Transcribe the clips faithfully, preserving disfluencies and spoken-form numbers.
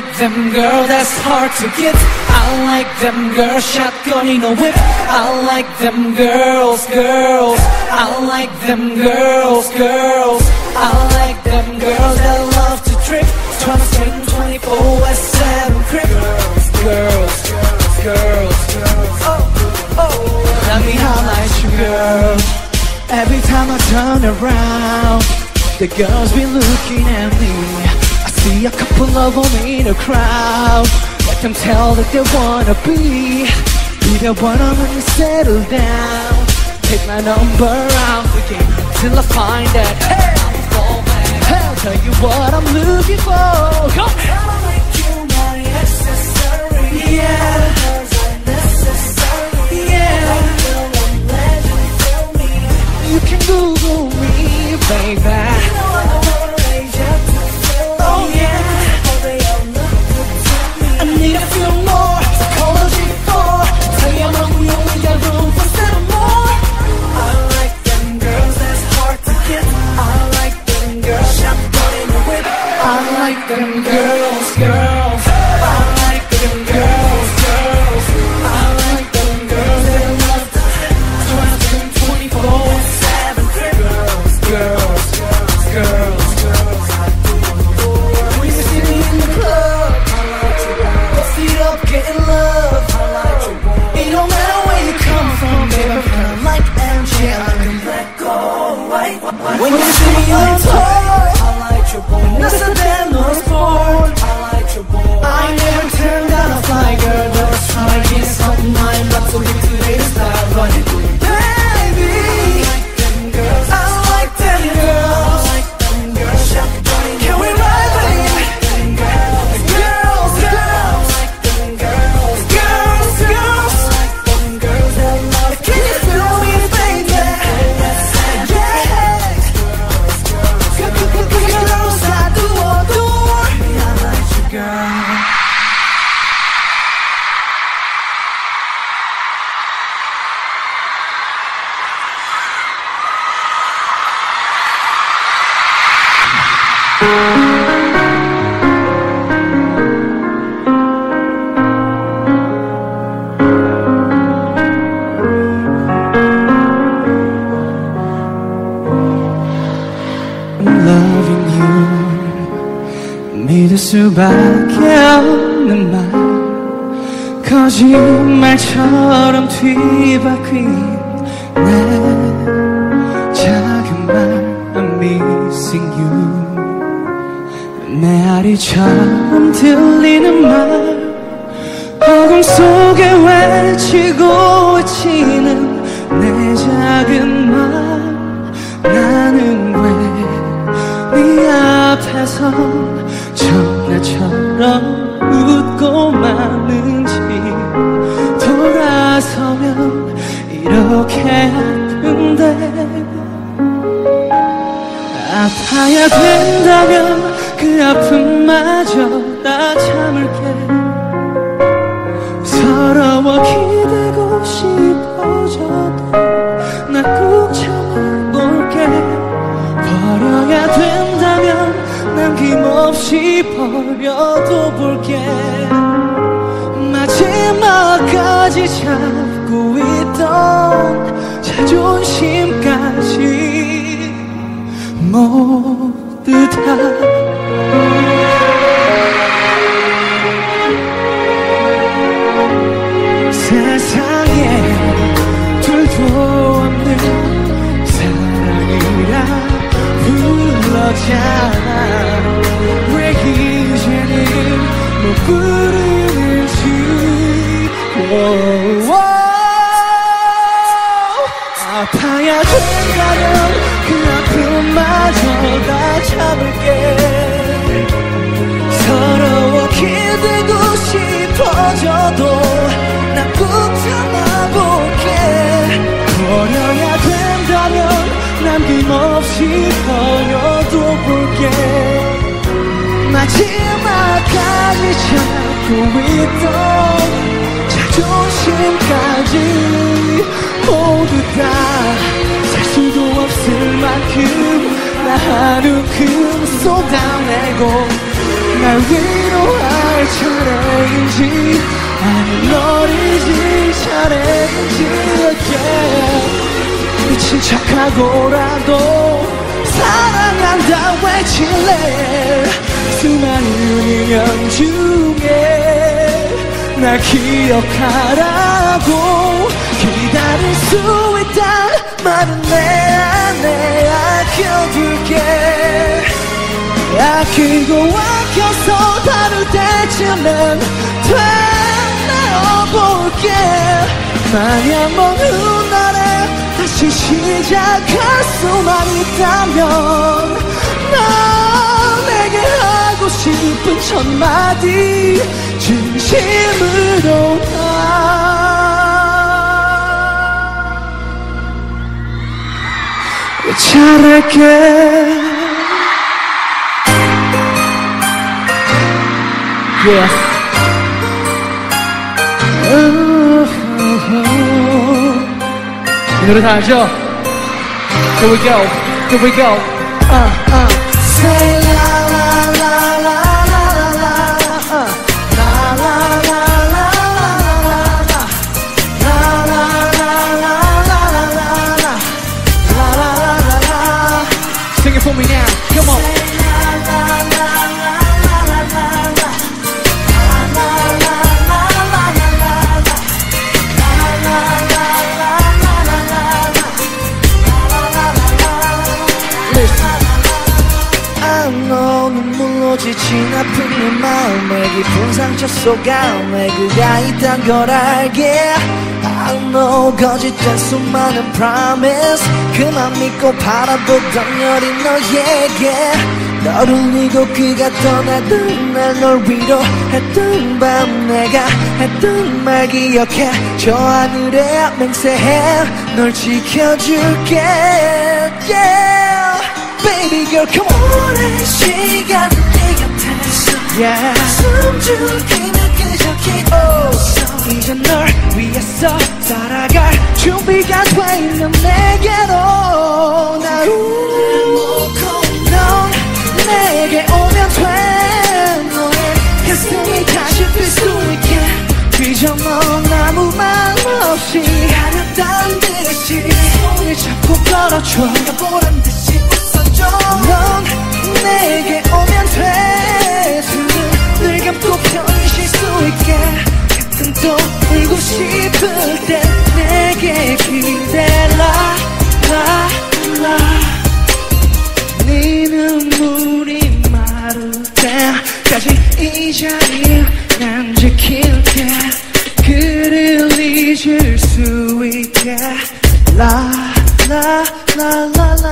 like them girl that's hard to get. I like them girls shotgun in a whip. I like them girls, girls. I like them girls, girls. I like them girls that love to trip. twenty-seven, twenty-four, West seven crib. Girls, girls, girls, girls. Oh, oh. Let me highlight you, girl. Every time I turn around, the girls be looking at me. I see a couple of them in the crowd. Let them tell that they wanna be Be the one when you settle down. Take my number out again till I find that. Hey, I'll tell you what I'm looking for. Go! I'll make you my accessory. Yeah, cause I'm necessary. Yeah, you can Google me, baby. Them girls, girls. I like them girls, girls. I like them girls that love to twenty-seven, twenty-four, seven girls, girls, girls, girls. When you see me in the club, I like you. Go feet up, getting love. I like you. It don't matter where you come from, baby. I like Angela, I can let go. Right? When you see me on tour, I like you. That's a damn no sport. I like your boy. I never turned down a fly girl. Just try to get something I'm not so good today to start running. Baby, I like them girls. I like them girls. I like them girls. Can we ride, baby? Girls, girls, girls. I like them girls. Girls, girls. I like them girls that love. Can you feel me, baby? 믿을 수밖에 없는 말 거짓말처럼 뒤바뀐 내 작은 말 I'm missing you 메아리처럼 들리는 말 허공 속에 외치고 외치는 내 작은 말 나는 왜 네 앞에서 전화처럼 웃고 마는지 돌아서면 이렇게 아픈데 아파야 된다면 그 아픔마저 다 참을게 서러워 기대고 싶어져도 나 꾹 참아볼게 버려야 된다면 남김없이 버려도 볼게 마지막까지 잡고 있던 자존심까지 모두 다 세상에 둘도 없는 사랑이라 불렀잖아 왜 이제는 못 부르는지 아파야 된다면 그 아픔마저 다 참을게 서러워 기대고 싶어져도 나 꾹 참아볼게 버려야 된다면 남김없이 버려도 볼게 마지막까지 잡고 있던 자존심까지 모두 다 살 수도 없을 만큼 나 한 움큼 쏟아내고 날 위로할 차례인지 아니면 너리지 차례인지 again 미친 척하고라도 사랑한다 외칠래 수많은 인연 중에 날 기억하라고 기다릴 수 있단 말은 내 안에 아껴둘게 아끼고 아껴서 다룰 때쯤엔 되뇌어볼게 만약 먼 훗날에 다시 시작할 수만 있다면 난 내게 하고 싶은 첫마디 진심으로 다 잘할게 Yeah. 이 노래 다 알죠? Here we go, here we go. Uh, uh. Say la la la la la la la. Uh. La la la la la la la. La la la la la la la. La la la la. Sing it for me now. Come on. Say la la la la la la la. 지친 아픈 내 마음에 깊은 상처 속안에 그가 있단 걸 알게 I know 거짓된 수많은 promise 그만 믿고 바라보던 여린 너에게 너를 잊고 그가 떠나던 날 널 위로했던 밤 내가 했던 말 기억해 저 하늘에 맹세해 널 지켜줄게 yeah. Baby girl come on 오랜 시간 네 곁에서 yeah. 숨죽이며 그저 기도했어 이제 널 위해서 살아갈 준비가 돼 있는 내게로 날 놓고 넌 내게 오면 돼 너의 가슴이 다시 뛸 수 있게 그저 넌 아무 말 없이 가렸단 듯이 손을 잡고 걸어줘 보란 듯이 넌 내게 오면 돼 눈을 감고 편히 쉴 수 있게 가끔 또 울고 싶을 때 내게 기대라 라, 라. 네 눈물이 마를 때까지 이 자리를 난 지킬게 그를 잊을 수 있게 라 라 라 라 라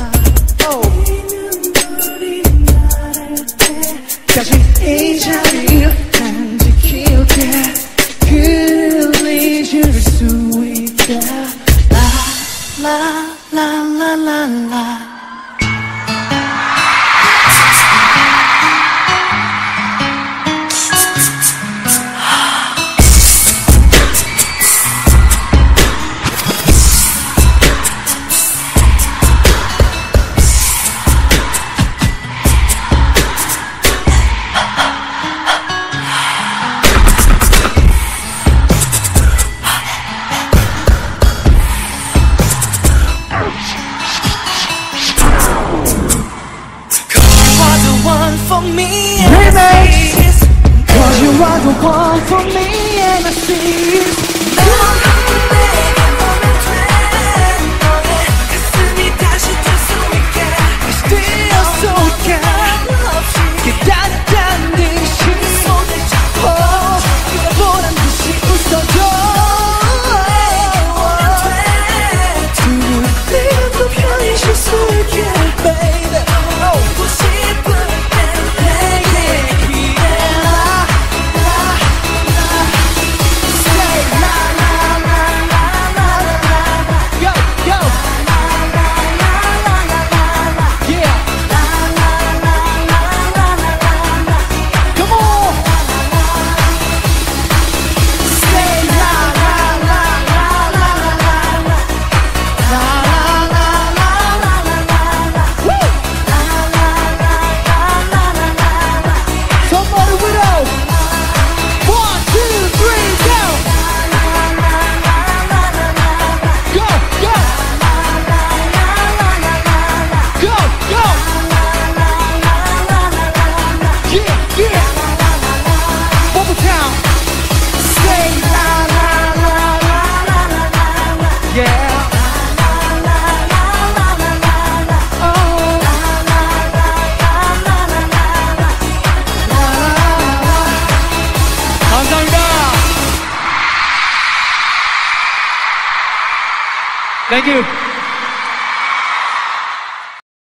다시 이 자리를 난 지킬게 그를 잊을 수 있게 라라라라라라 For me and I see it Cause you are the one for me and I see it 넌 내게 오면 돼 너의 가슴이 다시 뛸 수 있게 다시 뛰어 수 있게 기다렸다는 듯이 손을 잡고 그가 보란 듯이 웃어줘 두 눈을 감고 편히 쉴 수 있게 baby 보고 싶은 내게 기대라 Yeah. One more time. Say la la la la la la la. Yeah. Thank you.